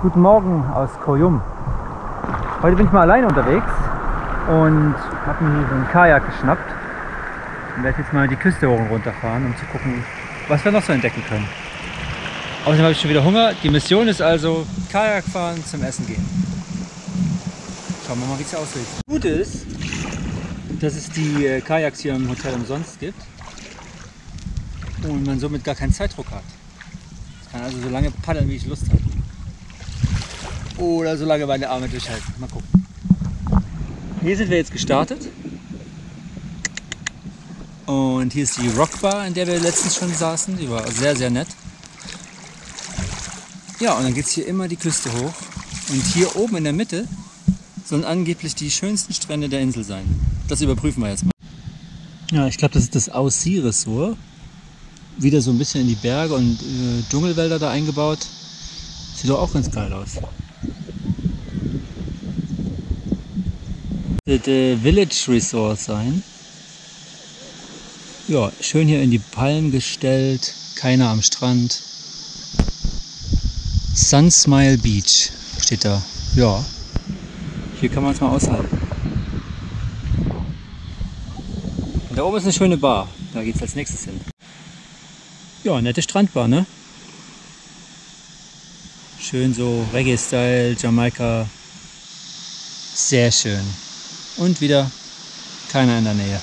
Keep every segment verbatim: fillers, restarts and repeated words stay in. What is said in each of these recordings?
Guten Morgen aus Koh Yum. Heute bin ich mal alleine unterwegs und habe mir hier so einen Kajak geschnappt und werde jetzt mal die Küste hoch und runter fahren, um zu gucken, was wir noch so entdecken können. Außerdem habe ich schon wieder Hunger. Die Mission ist also Kajak fahren, zum Essen gehen. Schauen wir mal, wie es aussieht. Gut ist, dass es die Kajaks hier im Hotel umsonst gibt und man somit gar keinen Zeitdruck hat. Ich kann also so lange paddeln, wie ich Lust habe. Oder so lange meine Arme durchhalten. Mal gucken. Hier sind wir jetzt gestartet. Und hier ist die Rockbar, in der wir letztens schon saßen. Die war sehr, sehr nett. Ja, und dann geht es hier immer die Küste hoch. Und hier oben in der Mitte sollen angeblich die schönsten Strände der Insel sein. Das überprüfen wir jetzt mal. Ja, ich glaube, das ist das Aussie-Ressort. Wieder so ein bisschen in die Berge und äh, Dschungelwälder da eingebaut. Sieht doch auch ganz geil aus. Das äh, Village Resort sein. Ja, schön hier in die Palmen gestellt, keiner am Strand. Sunsmile Beach steht da. Ja, hier kann man es mal aushalten. Und da oben ist eine schöne Bar, da geht es als nächstes hin. Ja, nette Strandbar, ne? Schön so Reggae-Style, Jamaika. Sehr schön. Und wieder keiner in der Nähe.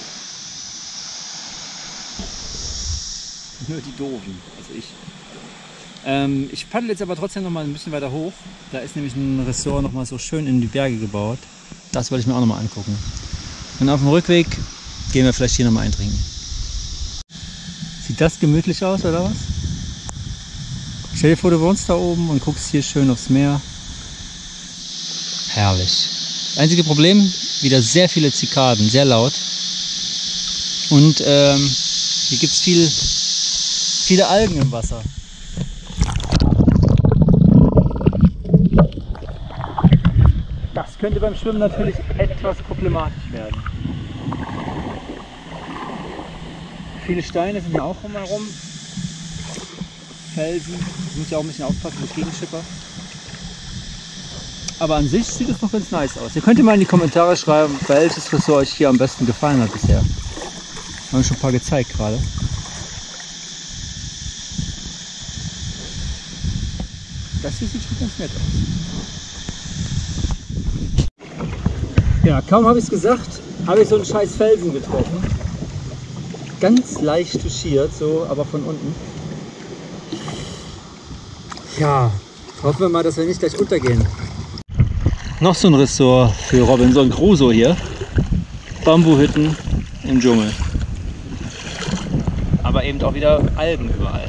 Nur die Doofen, also ich. Ähm, ich paddel jetzt aber trotzdem noch mal ein bisschen weiter hoch. Da ist nämlich ein Ressort noch mal so schön in die Berge gebaut. Das wollte ich mir auch noch mal angucken. Und auf dem Rückweg gehen wir vielleicht hier noch mal eintrinken. Sieht das gemütlich aus, oder was? Stell dir vor, du wohnst da oben und guckst hier schön aufs Meer. Herrlich. Das einzige Problem, wieder sehr viele Zikaden, sehr laut. Und ähm, hier gibt es viel, viele Algen im Wasser. Das könnte beim Schwimmen natürlich etwas problematisch werden. Viele Steine sind hier auch rumherum. Felsen, ich muss ja auch ein bisschen aufpassen, dass ich gegenschippe. Aber an sich sieht es noch ganz nice aus. Ihr könnt mal in die Kommentare schreiben, welches Ressort euch hier am besten gefallen hat bisher. Haben wir schon ein paar gezeigt gerade. Das hier sieht schon ganz nett aus. Ja, kaum habe ich es gesagt, habe ich so einen scheiß Felsen getroffen. Ganz leicht touchiert, so, aber von unten. Ja, hoffen wir mal, dass wir nicht gleich untergehen. Noch so ein Ressort für Robinson Crusoe hier. Bambuhütten im Dschungel. Aber eben auch wieder Algen überall.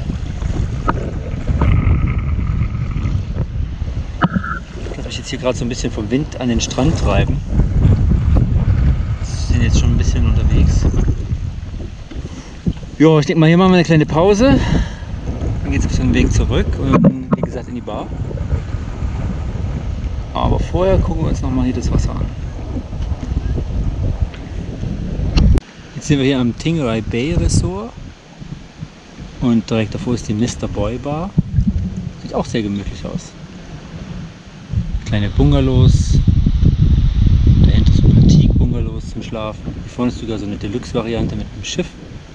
Ich lasse mich jetzt hier gerade so ein bisschen vom Wind an den Strand treiben. Wir sind jetzt schon ein bisschen unterwegs. Jo, ich denke mal, hier machen wir eine kleine Pause. Dann geht es auf den Weg zurück und wie gesagt in die Bar. Aber vorher gucken wir uns noch mal hier das Wasser an. Jetzt sind wir hier am Tingray Bay Resort und direkt davor ist die Mister Boy Bar. Sieht auch sehr gemütlich aus. Kleine Bungalows, dahinter so Boutique-Bungalows zum Schlafen. Hier vorne ist sogar so eine Deluxe-Variante mit einem Schiff.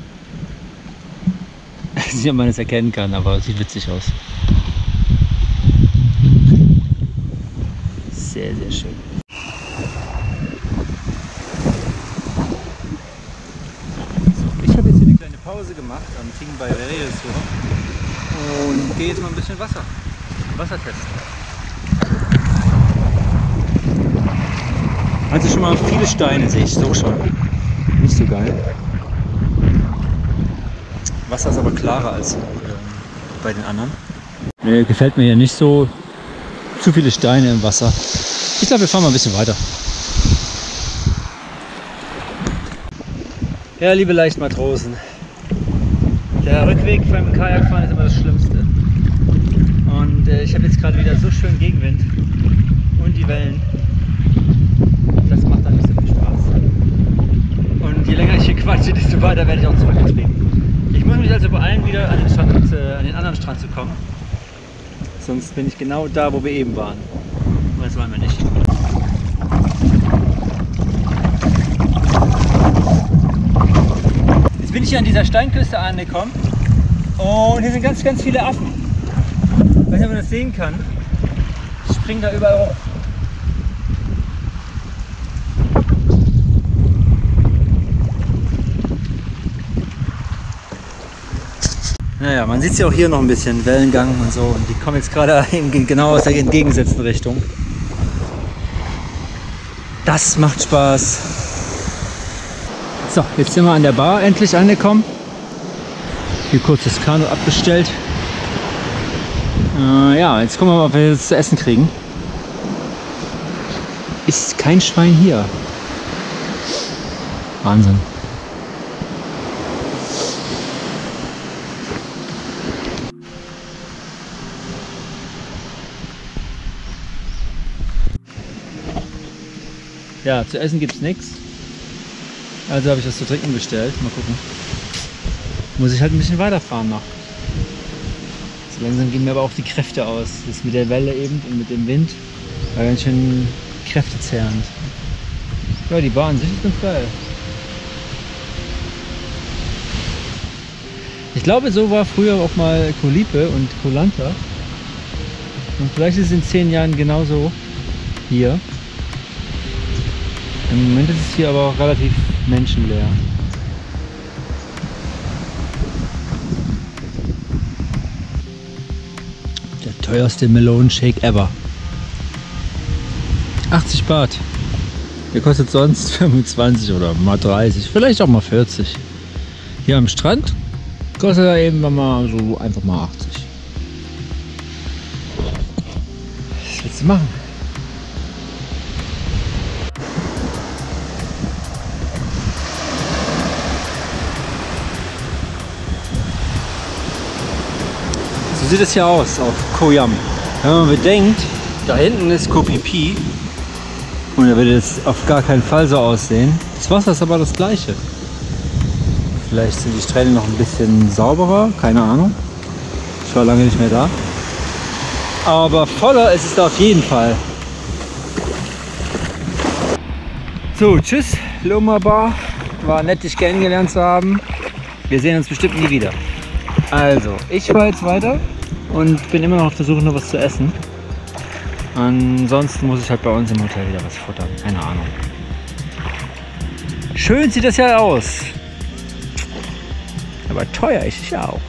Ich weiß nicht, ob man es erkennen kann, aber es sieht witzig aus. Sehr, sehr schön. So, ich habe jetzt hier eine kleine Pause gemacht am Tingray Bay Resort und gehe jetzt mal ein bisschen Wasser, Wasser testen. Also schon mal viele Steine sehe ich so schon. Nicht so geil. Wasser ist aber klarer als äh, bei den anderen. Nee, gefällt mir hier nicht so. Zu viele Steine im Wasser. Ich glaube, wir fahren mal ein bisschen weiter. Ja, liebe Leichtmatrosen. Der Rückweg beim Kajakfahren ist immer das Schlimmste. Und äh, ich habe jetzt gerade wieder so schön Gegenwind und die Wellen. Das macht dann nicht so viel Spaß. Und je länger ich hier quatsche, desto weiter werde ich auch zurückgetrieben. Ich muss mich also beeilen, wieder an den, Strand, äh, an den anderen Strand zu kommen. Sonst bin ich genau da, wo wir eben waren. Aber das wollen wir nicht. Jetzt bin ich hier an dieser Steinküste angekommen und hier sind ganz, ganz viele Affen. Ich weiß nicht, ob man das sehen kann. Die springen da überall rum. Naja, man sieht sie auch hier noch ein bisschen, Wellengang und so. Und die kommen jetzt gerade genau aus der entgegengesetzten Richtung. Das macht Spaß. So, jetzt sind wir an der Bar endlich angekommen. Hier kurz das Kanu abgestellt. Äh, ja, jetzt gucken wir mal, ob wir das zu essen kriegen. Ist kein Schwein hier. Wahnsinn. Ja, zu essen gibt es nichts. Also habe ich was zu trinken bestellt. Mal gucken. Muss ich halt ein bisschen weiterfahren noch. So langsam gehen mir aber auch die Kräfte aus. Das mit der Welle eben und mit dem Wind war ganz schön kräftezehrend. Ja, die Bar an sich ist ganz geil. Ich glaube, so war früher auch mal Koh Lipe und Koh Lanta. Und vielleicht ist es in zehn Jahren genauso hier. Im Moment ist es hier aber auch relativ menschenleer. Der teuerste Melonenshake ever. achtzig Baht. Der kostet sonst fünfundzwanzig oder mal dreißig, vielleicht auch mal vierzig. Hier am Strand kostet er eben mal so einfach mal achtzig. Was willst du machen? So sieht es hier aus auf Koh Yam. Wenn man bedenkt, da hinten ist Koh Phi Phi und da wird es auf gar keinen Fall so aussehen. Das Wasser ist aber das gleiche. Vielleicht sind die Strände noch ein bisschen sauberer, keine Ahnung. Ich war lange nicht mehr da. Aber voller ist es da auf jeden Fall. So, tschüss, Loma Bar. War nett, dich kennengelernt zu haben. Wir sehen uns bestimmt nie wieder. Also, ich fahre jetzt weiter und bin immer noch auf der Suche nach was zu essen. Ansonsten muss ich halt bei uns im Hotel wieder was futtern. Keine Ahnung. Schön sieht das ja aus. Aber teuer ist es ja auch.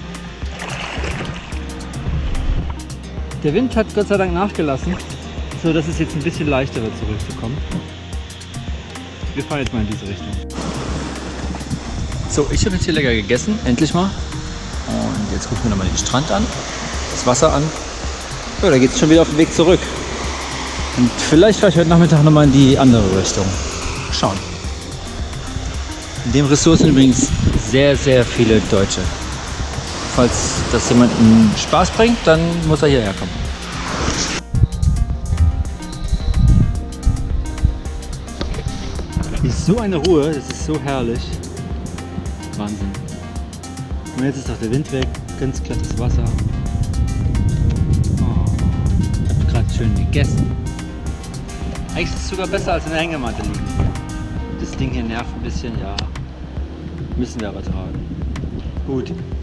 Der Wind hat Gott sei Dank nachgelassen, so dass es jetzt ein bisschen leichter wird, zurückzukommen. Wir fahren jetzt mal in diese Richtung. So, ich habe jetzt hier lecker gegessen, endlich mal. Und jetzt gucken wir nochmal den Strand an, das Wasser an. So, da geht es schon wieder auf den Weg zurück. Und vielleicht fahre ich heute Nachmittag nochmal in die andere Richtung. Schauen. In dem Ressort sind übrigens sehr, sehr viele Deutsche. Falls das jemanden Spaß bringt, dann muss er hierher kommen. Hier ist so eine Ruhe, das ist so herrlich. Wahnsinn. Und jetzt ist auch der Wind weg, ganz glattes Wasser. Oh, ich habe gerade schön gegessen. Eigentlich ist es sogar besser als in der Hängematte liegen. Das Ding hier nervt ein bisschen, ja. Müssen wir aber tragen. Gut.